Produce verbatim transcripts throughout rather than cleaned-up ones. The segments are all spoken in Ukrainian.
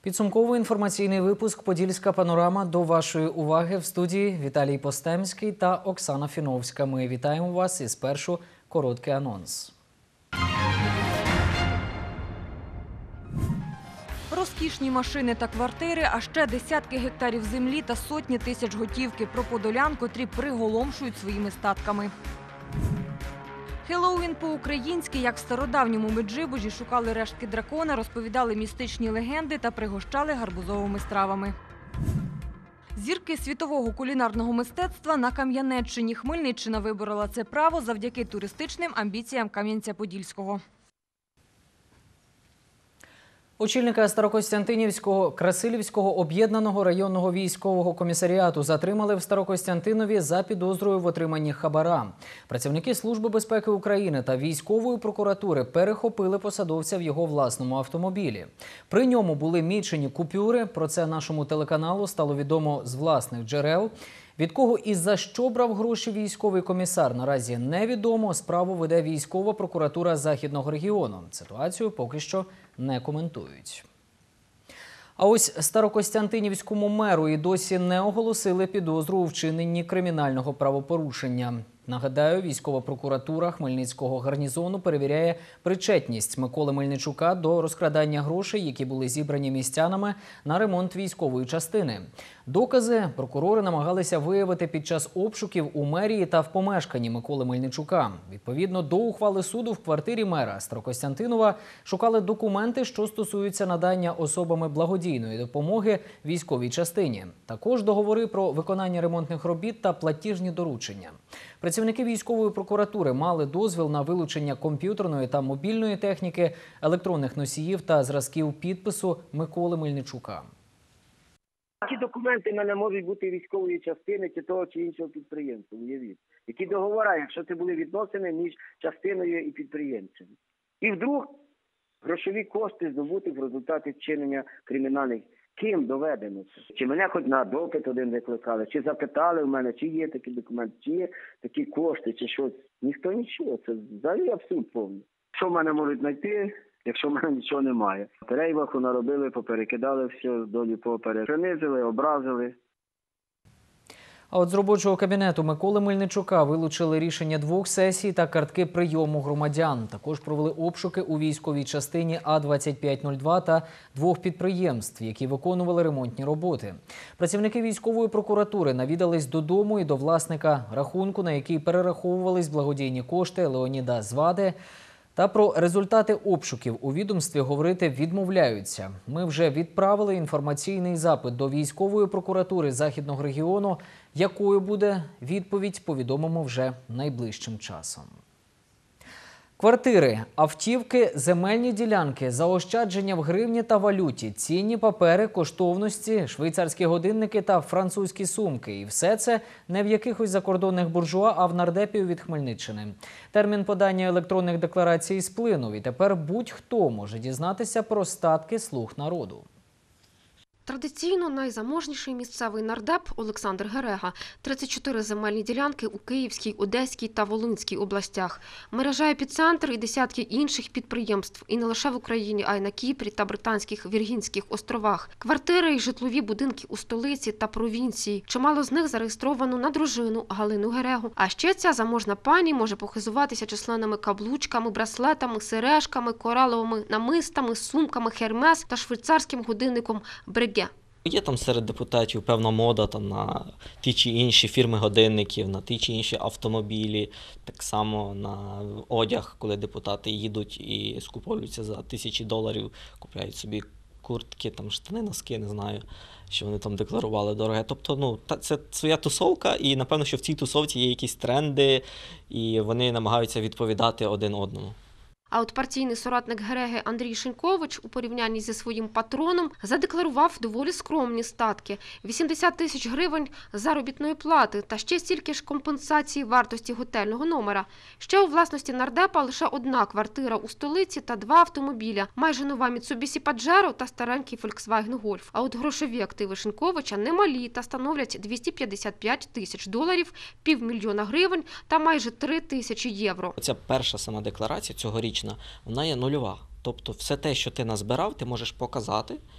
Підсумковий інформаційний випуск «Подільська панорама». До вашої уваги в студії Віталій Постемський та Оксана Фіновська. Ми вітаємо вас і спершу короткий анонс. Розкішні машини та квартири, а ще десятки гектарів землі та сотні тисяч готівки про подолян, котрі приголомшують своїми статками. Хеллоуін по-українськи, як в стародавньому Меджибужі шукали рештки дракона, розповідали містичні легенди та пригощали гарбузовими стравами. Зірки світового кулінарного мистецтва на Кам'янеччині. Хмельниччина виборола це право завдяки туристичним амбіціям Кам'янця-Подільського. Очільника Старокостянтинівського Красилівського об'єднаного районного військового комісаріату затримали в Старокостянтинові за підозрою в отриманні хабара. Працівники Служби безпеки України та військової прокуратури перехопили посадовця в його власному автомобілі. При ньому були мічені купюри. Про це нашому телеканалу стало відомо з власних джерел. Від кого і за що брав гроші військовий комісар, наразі невідомо. Справу веде військова прокуратура Західного регіону. Ситуацію поки що не коментують. А ось Старокостянтинівському меру і досі не оголосили підозру у вчиненні кримінального правопорушення. Нагадаю, військова прокуратура Хмельницького гарнізону перевіряє причетність Миколи Мельничука до розкрадання грошей, які були зібрані містянами на ремонт військової частини. Докази прокурори намагалися виявити під час обшуків у мерії та в помешканні Миколи Мельничука. Відповідно до ухвали суду, в квартирі мера Старокостянтинова шукали документи, що стосуються надання особами благодійної допомоги військовій частині. Також договори про виконання ремонтних робіт та платіжні доручення. Працівники військової прокуратури мали дозвіл на вилучення комп'ютерної та мобільної техніки, електронних носіїв та зразків підпису Миколи Мельничука. Які документи в мене можуть бути військової частини чи того чи іншого підприємства, уявіть. Які договори, якщо це були відносини між частиною і підприємцем. І вдруг грошові кошти здобуті в результаті вчинення кримінальних. Ким доведено це? Чи мене хоч на допит один викликали, чи запитали в мене, чи є такі документи, чи є такі кошти, чи щось. Ніхто нічого, це взагалі абсурд повний. Що в мене можуть знайти, якщо в мене нічого немає? Перейваху наробили, поперекидали все, долі поперепринизили, образили. А от з робочого кабінету Миколи Мельничука вилучили рішення двох сесій та картки прийому громадян. Також провели обшуки у військовій частині А двадцять п'ять нуль два та двох підприємств, які виконували ремонтні роботи. Працівники військової прокуратури навідались додому і до власника рахунку, на який перераховувались благодійні кошти Леоніда Звади. Та про результати обшуків у відомстві говорити відмовляються. Ми вже відправили інформаційний запит до військової прокуратури Західного регіону. Якою буде відповідь, повідомимо вже найближчим часом. Квартири, автівки, земельні ділянки, заощадження в гривні та валюті, цінні папери, коштовності, швейцарські годинники та французькі сумки. І все це не в якихось закордонних буржуа, а в нардепів від Хмельниччини. Термін подання електронних декларацій сплинув, і тепер будь-хто може дізнатися про статки «Слуг народу». Традиційно найзаможніший місцевий нардеп Олександр Герега – тридцять чотири земельні ділянки у Київській, Одеській та Волинській областях. Мережа «Епіцентр» і десятки інших підприємств. І не лише в Україні, а й на Кіпрі та Британських Віргінських островах. Квартири і житлові будинки у столиці та провінції. Чимало з них зареєстровано на дружину Галину Герегу. А ще ця заможна пані може похизуватися численними каблучками, браслетами, сережками, кораловими намистами, сумками «Хермес» та швейцарським годинником «Бреге». Є там серед депутатів певна мода там, на ті чи інші фірми годинників, на ті чи інші автомобілі, так само на одяг, коли депутати їдуть і скуповуються за тисячі доларів, купляють собі куртки, там, штани, носки, не знаю, що вони там декларували дороге. Тобто, ну, це своя тусовка, і напевно, що в цій тусовці є якісь тренди, і вони намагаються відповідати один одному. А от партійний соратник Гереги Андрій Шинькович у порівнянні зі своїм патроном задекларував доволі скромні статки – вісімдесят тисяч гривень заробітної плати та ще стільки ж компенсації вартості готельного номера. Ще у власності нардепа лише одна квартира у столиці та два автомобіля – майже нова Mitsubishi Pajero та старенький Volkswagen Golf. А от грошові активи Шиньковича немалі та становлять двісті п'ятдесят п'ять тисяч доларів, півмільйона гривень та майже три тисячі євро. Ця перша сама декларація цьогорічна, вона є нульова. Тобто все те, що ти назбирав, ти можеш показати,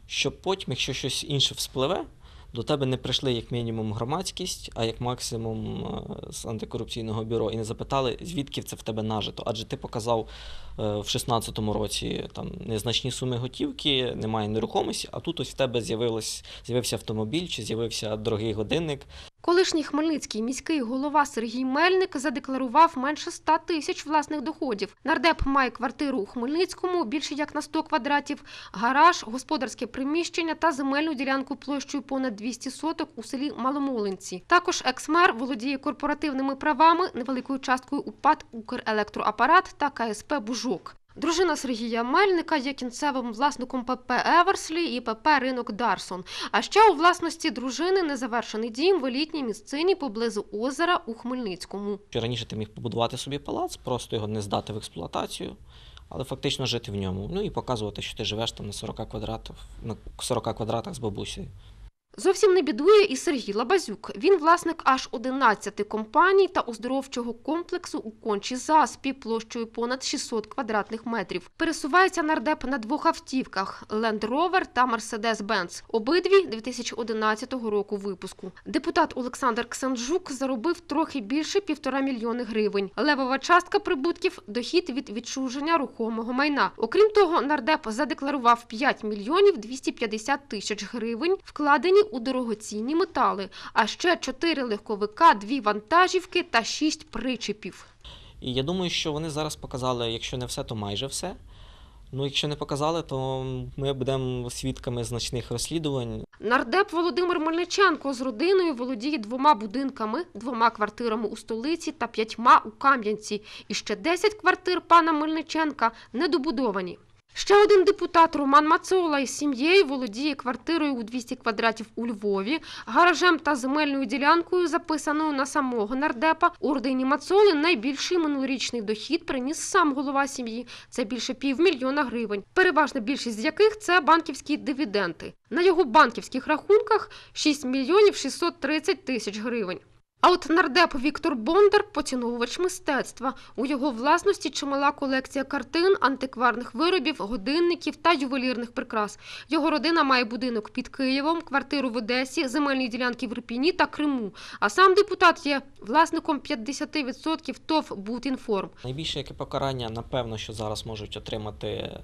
щоб потім, якщо щось інше вспливе, до тебе не прийшли як мінімум громадськість, а як максимум з антикорупційного бюро і не запитали, звідки це в тебе нажито. Адже ти показав в шістнадцятому році там незначні суми готівки, немає нерухомості, а тут ось в тебе з'явилось, з'явився автомобіль чи з'явився дорогий годинник. Колишній хмельницький міський голова Сергій Мельник задекларував менше ста тисяч власних доходів. Нардеп має квартиру у Хмельницькому більше як на сто квадратів, гараж, господарське приміщення та земельну ділянку площею понад двісті соток у селі Маломолинці. Також екс-мер володіє корпоративними правами, невеликою часткою у ПАТ «Укрелектроапарат» та ка ес пе «Бужок». Дружина Сергія Мельника є кінцевим власником пе пе «Еверслі» і пе пе «Ринок Дарсон». А ще у власності дружини незавершений дім в елітній місцині поблизу озера у Хмельницькому. Раніше ти міг побудувати собі палац, просто його не здати в експлуатацію, але фактично жити в ньому. Ну і показувати, що ти живеш там на сорок квадратах, на сорок квадратах з бабусею. Зовсім не бідує і Сергій Лабазюк. Він власник аж одинадцяти компаній та оздоровчого комплексу у Кончі-Заспі площею понад шістсот квадратних метрів. Пересувається нардеп на двох автівках – Ленд Ровер та Мерседес-Бенц. Обидві дві тисячі одинадцятого року випуску. Депутат Олександр Ксенжук заробив трохи більше півтора мільйони гривень. Левова частка прибутків – дохід від відчуження рухомого майна. Окрім того, нардеп задекларував п'ять мільйонів двісті п'ятдесят тисяч гривень, вкладені у дорогоцінні метали, а ще чотири легковика, дві вантажівки та шість причепів. І я думаю, що вони зараз показали, якщо не все, то майже все. Ну, якщо не показали, то ми будемо свідками значних розслідувань. Нардеп Володимир Мельниченко з родиною володіє двома будинками, двома квартирами у столиці та п'ятьма у Кам'янці. І ще десять квартир пана Мельниченка недобудовані. Ще один депутат Роман Мацола із сім'єю володіє квартирою у двісті квадратів у Львові, гаражем та земельною ділянкою, записаною на самого нардепа. У родині Мацоли найбільший минулорічний дохід приніс сам голова сім'ї – це більше півмільйона гривень, переважна більшість з яких – це банківські дивіденди. На його банківських рахунках – шість мільйонів шістсот тридцять тисяч гривень. А от нардеп Віктор Бондар – поціновувач мистецтва. У його власності чимала колекція картин, антикварних виробів, годинників та ювелірних прикрас. Його родина має будинок під Києвом, квартиру в Одесі, земельні ділянки в Ірпіні та Криму. А сам депутат є власником п'ятдесят відсотків ТОВ «Будінформ». Найбільше яке покарання, напевно, що зараз можуть отримати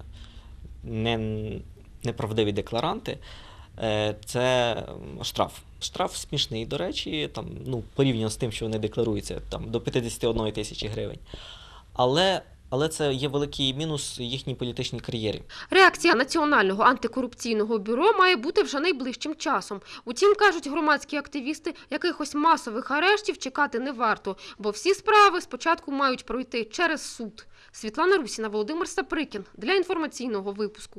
не, неправдиві декларанти – це штраф. Штраф смішний, до речі, там, ну, порівняно з тим, що вони декларуються, там, до п'ятдесят однієї тисячі гривень. Але, але це є великий мінус їхній політичній кар'єрі. Реакція Національного антикорупційного бюро має бути вже найближчим часом. Утім, кажуть громадські активісти, якихось масових арештів чекати не варто, бо всі справи спочатку мають пройти через суд. Світлана Русіна, Володимир Саприкін для інформаційного випуску.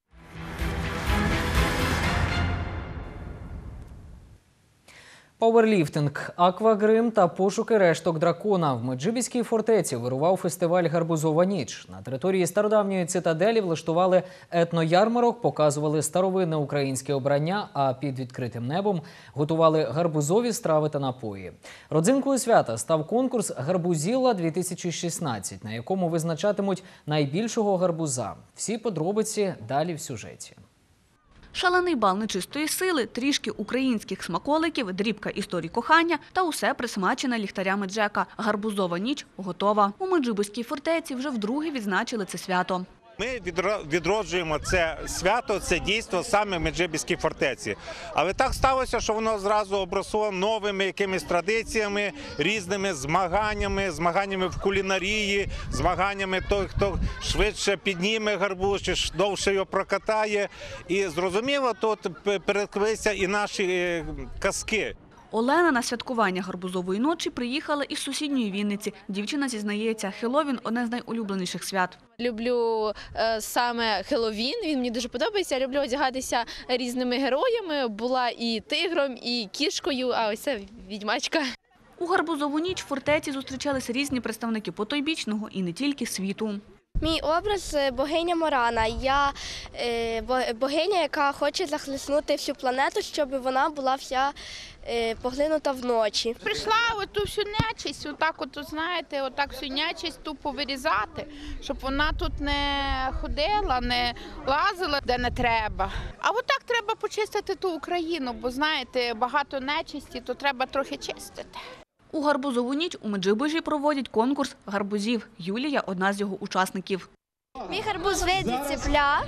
Пауерліфтинг, аквагрим та пошуки решток дракона. В Меджибіській фортеці вирував фестиваль «Гарбузова ніч». На території стародавньої цитаделі влаштували етноярмарок, показували старовинне українське обрання, а під відкритим небом готували гарбузові страви та напої. Родзинкою свята став конкурс «Гарбузілла-дві тисячі шістнадцять», на якому визначатимуть найбільшого гарбуза. Всі подробиці далі в сюжеті. Шалений бал нечистої сили, трішки українських смаколиків, дрібка історій кохання та усе присмачене ліхтарями Джека. Гарбузова ніч готова. У Меджибіській фортеці вже вдруге відзначили це свято. Ми відроджуємо це свято, це дійство саме в Меджибіській фортеці. Але так сталося, що воно зразу обросло новими якимись традиціями, різними змаганнями, змаганнями в кулінарії, змаганнями той, хто швидше підніме гарбуз, чи довше його прокатає. І зрозуміло, тут переклилися і наші казки. Олена на святкування гарбузової ночі приїхала із сусідньої Вінниці. Дівчина зізнається, Хеллоуін – одне з найулюбленіших свят. Люблю е, саме Хеллоуін, він мені дуже подобається. Я люблю одягатися різними героями. Була і тигром, і кішкою, а ось це відьмачка. У гарбузову ніч в фортеці зустрічалися різні представники потойбічного і не тільки світу. Мій образ – богиня Морана. Я е, бо- богиня, яка хоче захлеснути всю планету, щоб вона була вся е, поглинута вночі. Прийшла оту всю нечисть, отак от, знаєте, отак всю нечисть тупо вирізати, щоб вона тут не ходила, не лазила, де не треба. А отак треба почистити ту Україну, бо, знаєте, багато нечисті, то треба трохи чистити. У Гарбузову ніч у Меджибужі проводять конкурс гарбузів. Юлія – одна з його учасників. Мій гарбуз виді цепля.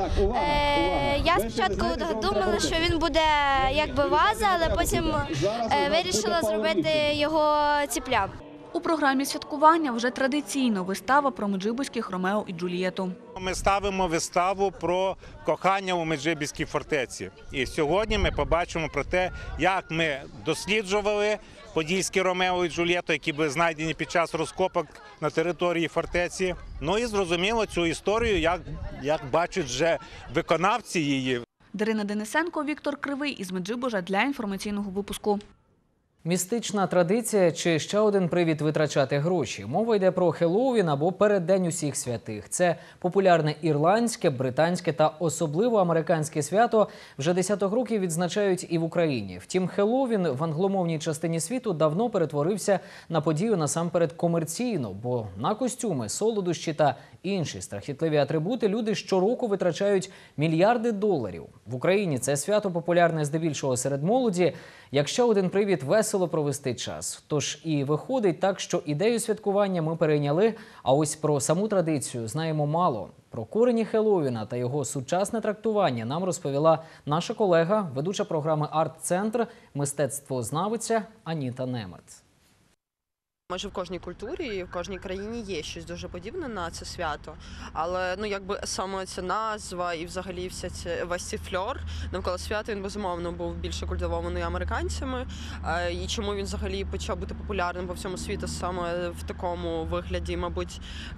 Е, я спочатку думала, що він буде якби ваза, але потім е, вирішила зробити його цепля. У програмі святкування вже традиційно вистава про меджибузьких Ромео і Джульєту. Ми ставимо виставу про кохання у Меджибіській фортеці. І сьогодні ми побачимо про те, як ми досліджували подільські Ромео і Джульєту, які були знайдені під час розкопок на території фортеці. Ну і зрозуміло цю історію, як, як бачать вже виконавці її. Дарина Денисенко, Віктор Кривий із Меджибужа для інформаційного випуску. Містична традиція чи ще один привід витрачати гроші. Мова йде про Хеллоуін або Переддень усіх святих. Це популярне ірландське, британське та особливо американське свято вже десяток років відзначають і в Україні. Втім, Хеллоуін в англомовній частині світу давно перетворився на подію насамперед комерційну, бо на костюми, солодощі та інші страхітливі атрибути люди щороку витрачають мільярди доларів. В Україні це свято популярне здебільшого серед молоді, як ще один привід весело провести час. Тож і виходить так, що ідею святкування ми перейняли, а ось про саму традицію знаємо мало. Про корені Хеллоуіна та його сучасне трактування нам розповіла наша колега, ведуча програми «Арт-центр», мистецтвознавиця Аніта Немет. Майже в кожній культурі і в кожній країні є щось дуже подібне на це свято, але ну якби саме ця назва і взагалі вся ця весь цей фльор навколо свята, він безумовно був більше культивований американцями. І чому він взагалі почав бути популярним по всьому світу саме в такому вигляді, мабуть,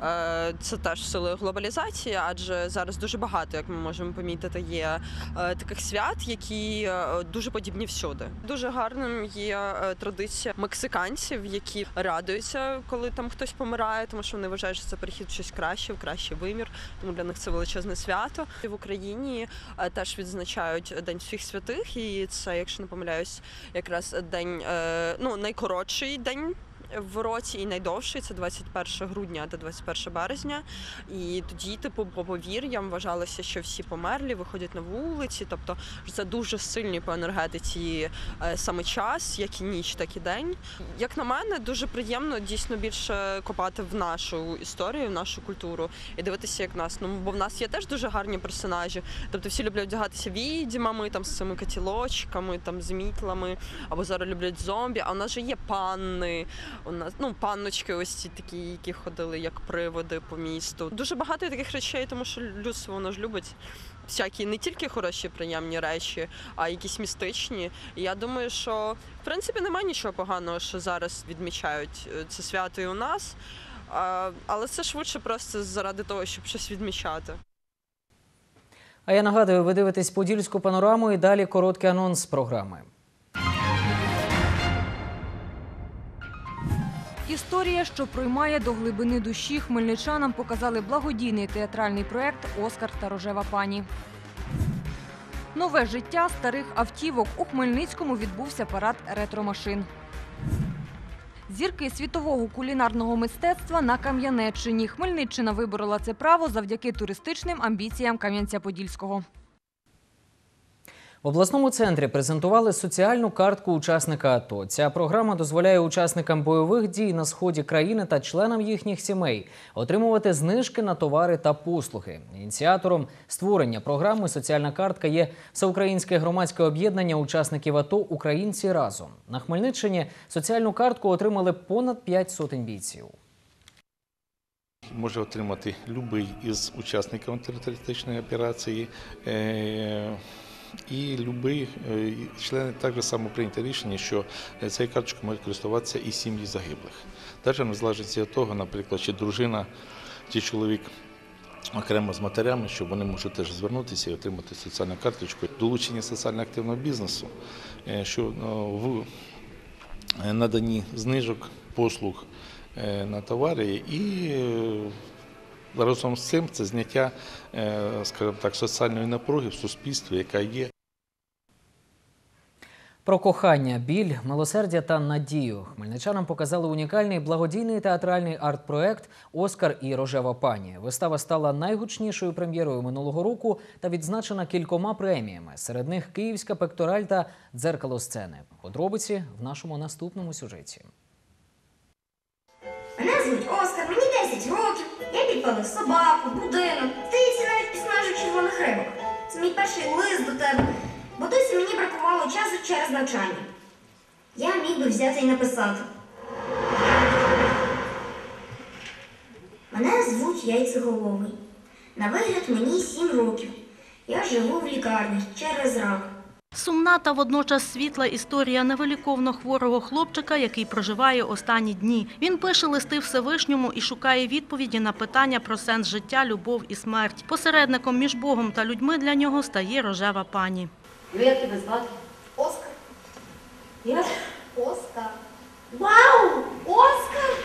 це теж силою глобалізації, адже зараз дуже багато, як ми можемо помітити, є таких свят, які дуже подібні всюди. Дуже гарним є традиція мексиканців, які радуються, коли там хтось помирає, тому що вони вважають, що це перехід в щось краще, в кращий вимір, тому для них це величезне свято. В Україні теж відзначають День всіх святих, і це, якщо не помиляюсь, якраз день, ну, найкоротший день в році і найдовший, це двадцять перше грудня та двадцять перше березня. І тоді, типу, по повір'ям вважалося, що всі померлі виходять на вулиці, тобто це дуже сильний по енергетиці саме час, як і ніч, так і день. Як на мене, дуже приємно дійсно більше копати в нашу історію, в нашу культуру і дивитися, як нас. Ну, бо в нас є теж дуже гарні персонажі. Тобто всі люблять вдягатися відьмами, там, з цими котілочками, там, з мітлами, або зараз люблять зомбі, а у нас же є панни. У нас, ну, панночки ось ці такі, які ходили як приводи по місту. Дуже багато таких речей, тому що людство, воно ж любить всякі не тільки хороші, приємні речі, а якісь містичні. І я думаю, що, в принципі, немає нічого поганого, що зараз відмічають це свято і у нас. Але це швидше просто заради того, щоб щось відмічати. А я нагадую, ви дивитесь «Подільську панораму» і далі короткий анонс програми. Історія, що проймає до глибини душі, хмельничанам показали благодійний театральний проєкт «Оскар та рожева пані». Нове життя старих автівок. У Хмельницькому відбувся парад ретромашин. Зірки світового кулінарного мистецтва на Кам'янеччині. Хмельниччина виборола це право завдяки туристичним амбіціям Кам'янця-Подільського. В обласному центрі презентували соціальну картку учасника АТО. Ця програма дозволяє учасникам бойових дій на сході країни та членам їхніх сімей отримувати знижки на товари та послуги. Ініціатором створення програми «Соціальна картка» є всеукраїнське громадське об'єднання учасників АТО «Українці разом». На Хмельниччині соціальну картку отримали понад п'ять сотень бійців. Може отримати будь-який із учасників антитерористичної операції. І любі члени також само прийняли рішення, що цією карточкою можуть користуватися і сім'ї загиблих. Навіть незалежно від того, наприклад, чи дружина, чи чоловік окремо з матерями, що вони можуть теж звернутися і отримати соціальну карточку. Долучення соціально-активного бізнесу, що в наданні знижок, послуг на товари і Разом з цим це зняття, скажімо так, соціальної напруги в суспільстві, яка є. Про кохання, біль, милосердя та надію хмельничанам показали унікальний благодійний театральний арт-проект «Оскар і рожева пані». Вистава стала найгучнішою прем'єрою минулого року та відзначена кількома преміями. Серед них «Київська пектораль» та «Дзеркало сцени». Подробиці в нашому наступному сюжеті. Мене звуть Оскар, мені десять років, я підпалив собаку, будинок, здається, навіть підсмажив червоних рибок. Це мій перший лист до тебе, бо досі мені бракувало часу через навчання. Я міг би взяти і написати. Мене звуть Яйцеголовий. На вигляд мені сім років. Я живу в лікарні через рак. Сумна та водночас світла історія невиліковно хворого хлопчика, який проживає останні дні. Він пише листи Всевишньому і шукає відповіді на питання про сенс життя, любов і смерть. Посередником між Богом та людьми для нього стає рожева пані. Ну, як тебе звати? Оскар. Як? Оскар. Вау! Оскар!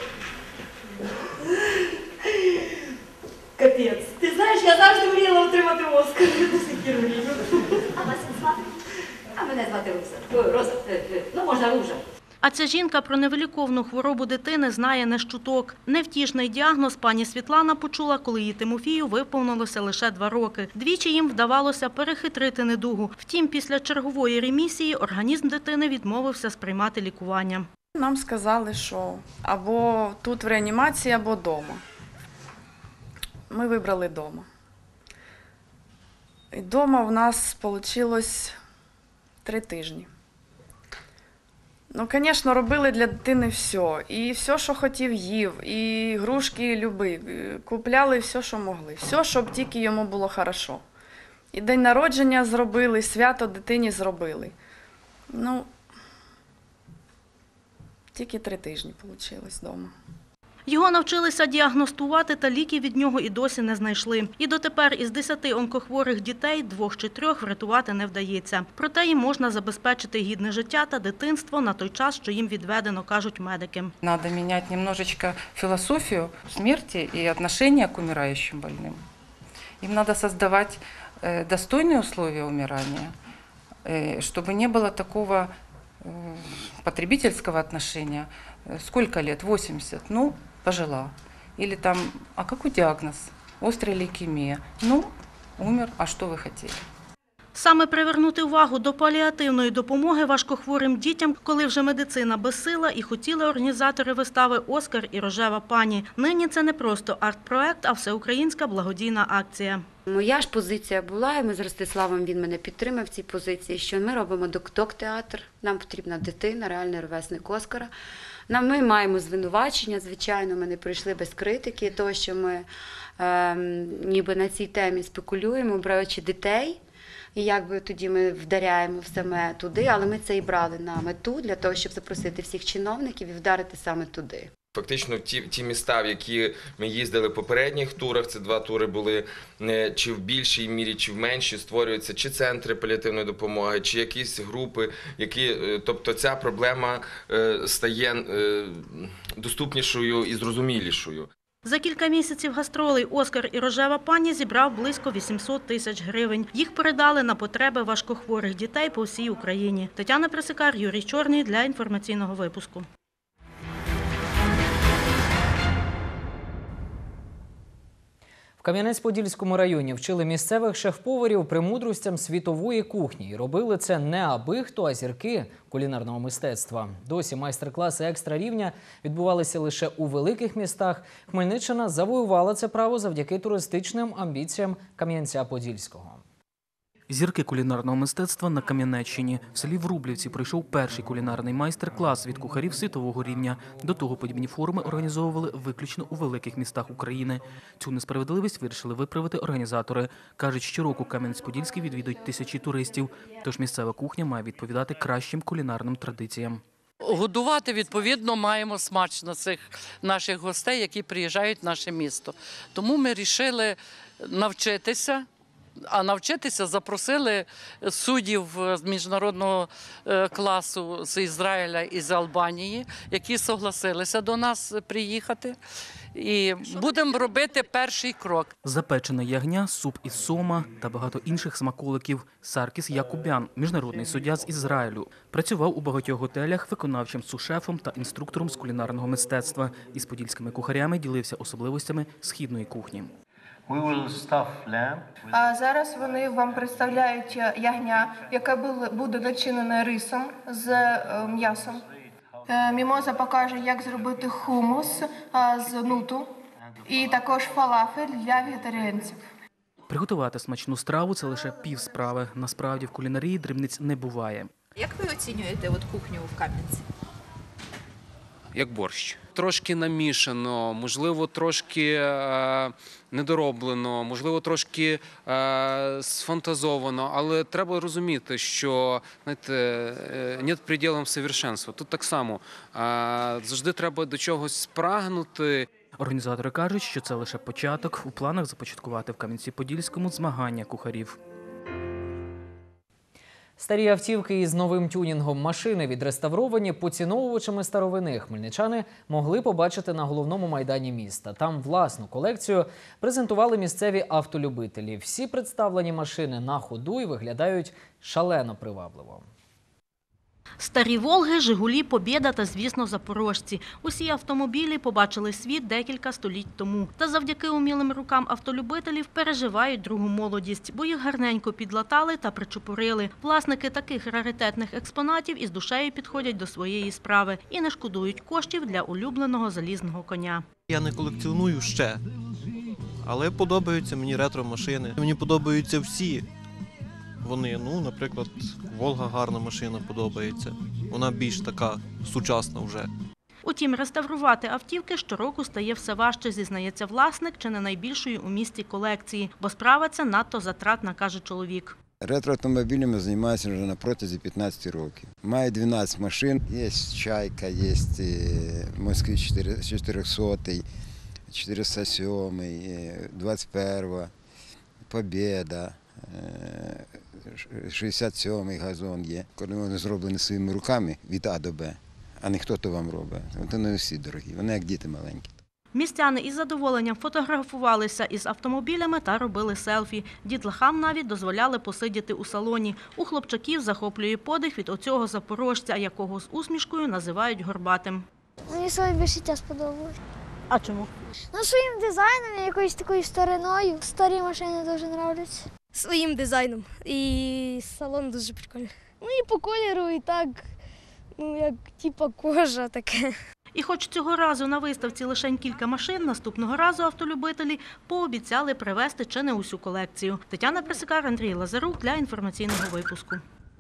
Капець. Ти знаєш, я завжди мріяла отримати Оскар. До сих пір мрію. А вас як звати? А мене звати Роза. Роза. Ну, можна Ружа. А ця жінка про невиліковну хворобу дитини знає не з чуток. Невтішний діагноз пані Світлана почула, коли її Тимофію виповнилося лише два роки. Двічі їм вдавалося перехитрити недугу. Втім, після чергової ремісії організм дитини відмовився сприймати лікування. Нам сказали, що або тут в реанімації, або вдома. Ми вибрали вдома. І вдома в нас вийшло три тижні. Ну, звісно, робили для дитини все. І все, що хотів, їв, і ігрушки любив. Купляли все, що могли. Все, щоб тільки йому було хорошо. І день народження зробили, свято дитині зробили. Ну, тільки три тижні вийшло вдома. Його навчилися діагностувати, та ліків від нього і досі не знайшли. І дотепер із десяти онкохворих дітей двох чи трьох врятувати не вдається. Проте їм можна забезпечити гідне життя та дитинство на той час, що їм відведено, кажуть медики. Надо менять немножечко философию смерти и отношения к умирающим больным. Им надо создавать достойные условия умирания, чтобы не было такого потребительского отношения. Сколько лет? восемьдесят. Ну, пожила. Или там, а какой диагноз? Острая лейкемия. Ну, умер, а что вы хотели? Саме привернути увагу до паліативної допомоги важкохворим дітям, коли вже медицина безсила, і хотіли організатори вистави «Оскар і рожева пані». Нині це не просто арт-проект, а всеукраїнська благодійна акція. Моя ж позиція була, і ми з Ростиславом, він мене підтримав в цій позиції, що ми робимо док-театр, нам потрібна дитина, реальний ровесник Оскара. Ми маємо звинувачення, звичайно, ми не прийшли без критики, того, що ми е, ніби на цій темі спекулюємо, браючи дітей. І якби тоді ми вдаряємо в саме туди, але ми це і брали на мету для того, щоб запросити всіх чиновників і вдарити саме туди. Фактично ті, ті міста, в які ми їздили в попередніх турах, це два тури були, чи в більшій мірі, чи в меншій, створюються чи центри паліативної допомоги, чи якісь групи, які, тобто ця проблема стає доступнішою і зрозумілішою. За кілька місяців гастролей «Оскар і рожева пані» зібрав близько вісімсот тисяч гривень. Їх передали на потреби важкохворих дітей по всій Україні. Тетяна Присикар, Юрій Чорний для інформаційного випуску. В Кам'янець-Подільському районі вчили місцевих шеф-поварів премудростям світової кухні. І робили це не аби хто, а зірки кулінарного мистецтва. Досі майстер-класи екстра рівня відбувалися лише у великих містах. Хмельниччина завоювала це право завдяки туристичним амбіціям Кам'янця-Подільського. Зірки кулінарного мистецтва на Кам'янеччині. В селі Врублівці пройшов перший кулінарний майстер-клас від кухарів світового рівня. До того подібні форуми організовували виключно у великих містах України. Цю несправедливість вирішили виправити організатори. Кажуть, щороку Кам'янець-Подільський відвідують тисячі туристів. Тож місцева кухня має відповідати кращим кулінарним традиціям. Годувати, відповідно, маємо смачно цих наших гостей, які приїжджають в наше місто. Тому ми вирішили навчитися. А навчитися запросили суддів з міжнародного класу з Ізраїля і з Албанії, які согласилися до нас приїхати. і будемо робити перший крок. Запечена ягня, суп із сома та багато інших смаколиків. Саркіс Якубян, міжнародний суддя з Ізраїлю, працював у багатьох готелях виконавчим сушефом та інструктором з кулінарного мистецтва. Із подільськими кухарями ділився особливостями східної кухні. А зараз вони вам представляють ягня, яке буде начинене рисом з м'ясом. Мімоза покаже, як зробити хумус з нуту і також фалафель для вегетаріанців. Приготувати смачну страву – це лише пів справи. Насправді в кулінарії дрібниць не буває. Як ви оцінюєте от кухню в Кам'янці? Як борщ. Трошки намішано, можливо, трошки е, недороблено, можливо, трошки е, сфантазовано, але треба розуміти, що, знаєте, е, нет предела совершенства. Тут так само, е, завжди треба до чогось прагнути. Організатори кажуть, що це лише початок. У планах започаткувати в Кам'янці-Подільському змагання кухарів. Старі автівки із новим тюнінгом машини, відреставровані поціновувачами старовини, хмельничани могли побачити на головному майдані міста. Там власну колекцію презентували місцеві автолюбителі. Всі представлені машини на ходу і виглядають шалено привабливо. Старі «Волги», «Жигулі», «Побєда» та, звісно, «Запорожці». Усі автомобілі побачили світ декілька століть тому. Та завдяки умілим рукам автолюбителів переживають другу молодість, бо їх гарненько підлатали та причепурили. Власники таких раритетних експонатів із душею підходять до своєї справи і не шкодують коштів для улюбленого залізного коня. Я не колекціоную ще, але подобаються мені ретро-машини. Мені подобаються всі. Вони, ну, наприклад, «Волга» гарна машина подобається. Вона більш така сучасна вже. Утім, реставрувати автівки щороку стає все важче, зізнається власник чи не найбільшої у місті колекції, бо справа ця надто затратна, каже чоловік. Ретро-автомобілями займаюся вже на протязі п'ятнадцяти років. Маю дванадцять машин, є «Чайка», є «Москвич чотириста», чотириста сім, двадцять перша, «Побєда». шістдесят сьомий газон є. Коли вони зроблені своїми руками від А до Б, а не хто то вам робить. Вони всі дорогі, вони як діти маленькі. Містяни із задоволенням фотографувалися із автомобілями та робили селфі. Дітлахам навіть дозволяли посидіти у салоні. У хлопчаків захоплює подих від оцього запорожця, якого з усмішкою називають горбатим. Мені своє більше сподобалось. А чому? Ну, своїм дизайном, якоюсь такою стариною. Старі машини дуже подобаються. Своїм дизайном. І салон дуже прикольний. Ну і по кольору, і так, ну як типа кожа таке. І хоч цього разу на виставці лише кілька машин, наступного разу автолюбителі пообіцяли привезти чи не усю колекцію. Тетяна Присикар, Андрій Лазарук для інформаційного випуску.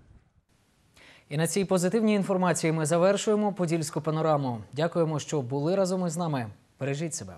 І на цій позитивній інформації ми завершуємо Подільську панораму. Дякуємо, що були разом із нами. Бережіть себе.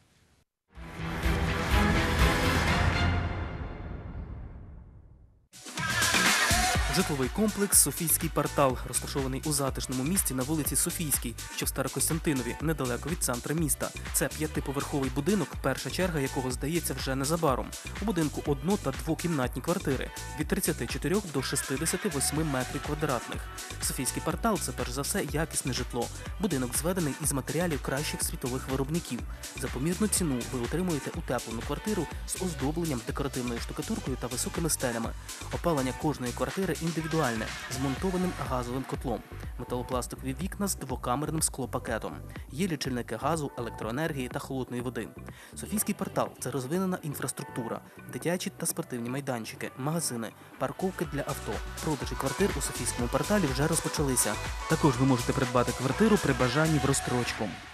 Житловий комплекс «Софійський квартал», розташований у затишному місці на вулиці Софійській, що в Старокостянтинові, недалеко від центру міста. Це п'ятиповерховий будинок, перша черга якого здається вже незабаром. У будинку одно- та двокімнатні квартири від тридцяти чотирьох до шістдесяти восьми метрів квадратних. «Софійський квартал» – це перш за все якісне житло. Будинок зведений із матеріалів кращих світових виробників. За помірну ціну ви отримуєте утеплену квартиру з оздобленням, декоративною штукатуркою та високими стелями. Опалення кожної квартири індивідуальне, змонтованим газовим котлом. Металопластикові вікна з двокамерним склопакетом. Є лічильники газу, електроенергії та холодної води. «Софійський квартал» – це розвинена інфраструктура, дитячі та спортивні майданчики, магазини, парковки для авто. Продажі квартир у «Софійському кварталі» вже розпочалися. Також ви можете придбати квартиру при бажанні в розстрочку.